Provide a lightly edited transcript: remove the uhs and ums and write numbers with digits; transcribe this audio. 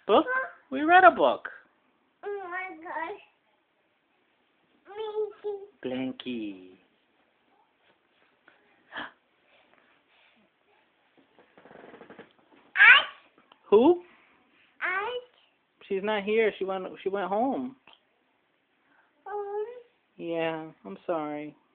Book? We read a book. Oh my gosh. Minky. Blanky. Who? She's not here. She went home. Home. Yeah, I'm sorry.